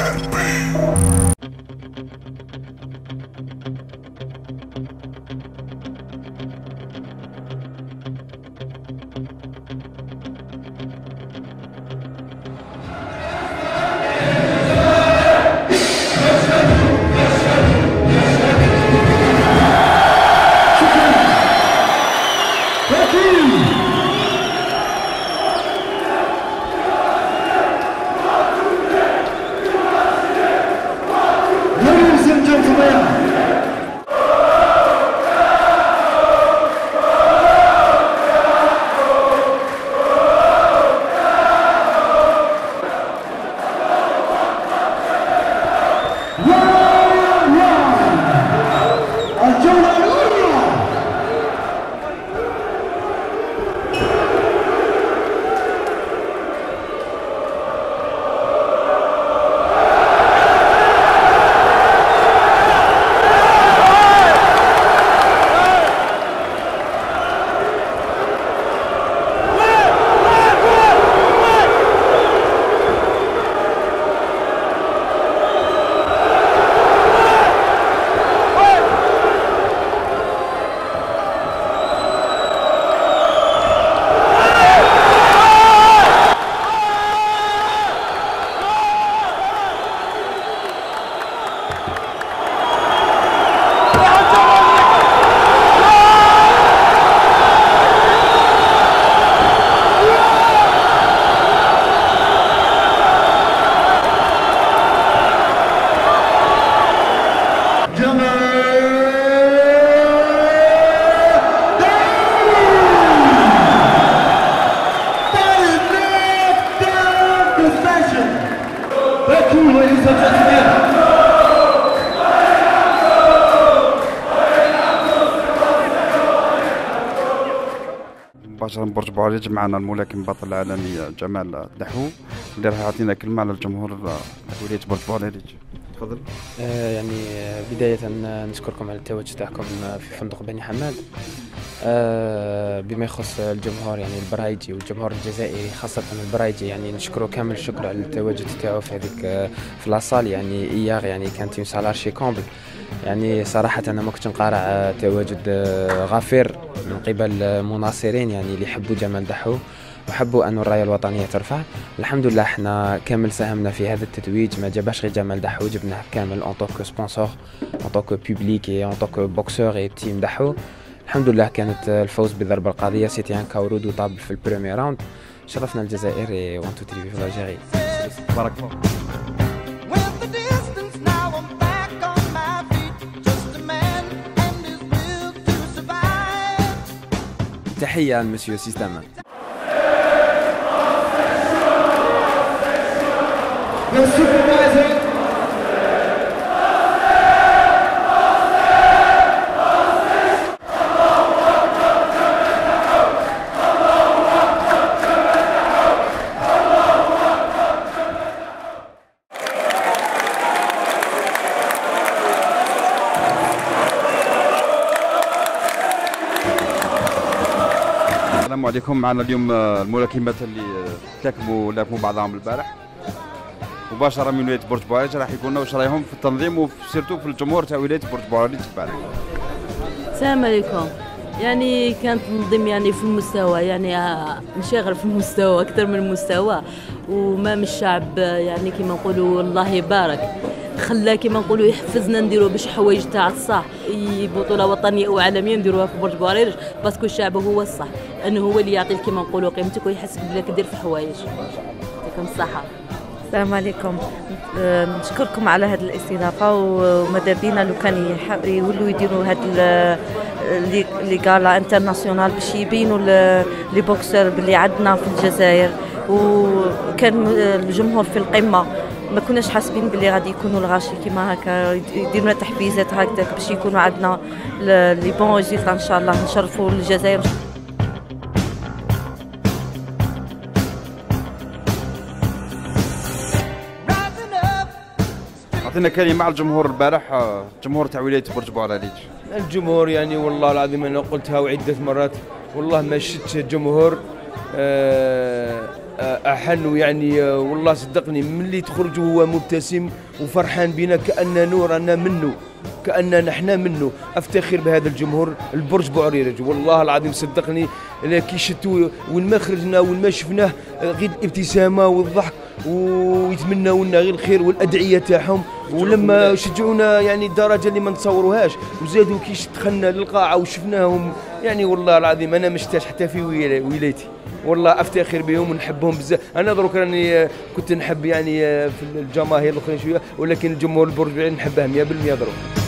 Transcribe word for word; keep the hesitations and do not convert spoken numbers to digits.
مباشرة من برج بوعريج معنا الملاكم البطل العالمي جمال دحو اللي راح يعطينا كلمة على الجمهور ولاية برج بوعريج. تفضل. آه يعني بداية نشكركم على التواجد تاعكم في فندق بني حماد. آه بما يخص الجمهور يعني البرايجي والجمهور الجزائري خاصة البرايجي يعني نشكره كامل الشكر على التواجد تاعو في هذيك في لاصال يعني اياغ يعني كانت اون سال ارشي كومبل. يعني صراحة أنا ما كنتش نقارع تواجد غفير من قبل مناصرين يعني اللي يحبوا جمال دحو وحبوا أن الراية الوطنية ترفع. الحمد لله احنا كامل ساهمنا في هذا التتويج، ما جابش غير جمال دحو، جبناه كامل ان طوك سبونسور ان طوك بوبليك ان طوك بوكسور اي تيم دحو. الحمد لله كانت الفوز بضربة القاضية سيتي ان كاورود وطاب في البريمير راوند. شرفنا الجزائر اي وان تو تري في الجزائر. بارك الله. تحية لمسيو سيستامان. السلام عليكم. معنا اليوم الملاكمات اللي تلاكموا لاكموا بعضهم البارح مباشره من ولايه برج بوعريج، راح يقولنا واش رايهم في التنظيم وسيرتو في الجمهور تاع ولايه برج بوعريج البارح. السلام عليكم. يعني كان تنظيم يعني في المستوى يعني نشغل في المستوى اكثر من المستوى، وما من الشعب يعني كما نقولوا الله يبارك خلى كما نقولوا يحفزنا نديروا باش حوايج تاع الصح، بطوله وطنيه وعالميه نديروها في برج بوعريج باسكو الشعب هو الصح، انه هو اللي يعطي كما نقولوا قيمتك ويحس بلك دير في حوايج. يعطيكم الصحه. السلام عليكم. نشكركم على هذه الاستضافه، وماذا بينا لو كان يولوا يديروا هذا لي غالا انترناسيونال باش يبينوا لي بوكسر باللي عندنا في الجزائر، وكان الجمهور في القمه ما كناش حاسبين باللي غادي يكونوا الغاشي كيما هكا يديروا لنا تحفيزات هكذاك باش يكونوا عندنا لي بون ريزولتا ان شاء الله نشرفوا الجزائر. عطينا كلمة على الجمهور البارح، الجمهور تاع ولاية برج بوعريج. الجمهور يعني والله العظيم انا قلتها عدة مرات، والله ما شفت جمهور آه احن يعني والله صدقني ملي تخرج وهو مبتسم وفرحان بنا كأن نورنا منه، كأن نحن منه. افتخر بهذا الجمهور البرج بوعريرج والله العظيم صدقني كي شتو وين ما خرجنا وين ما شفناه غير الابتسامه والضحك ويتمنوا لنا غير الخير والادعيه تاعهم، ولما شجعونا يعني الدرجه اللي ما نتصوروهاش، وزادوا كي دخلنا للقاعه وشفناهم يعني والله العظيم انا مشتاش حتى في ولايتي، والله افتخر بهم ونحبهم بزاف. انا دروك راني كنت نحب يعني في الجماهير الاخرين شويه، ولكن الجمهور البرج نحبه مية بالمية دروك.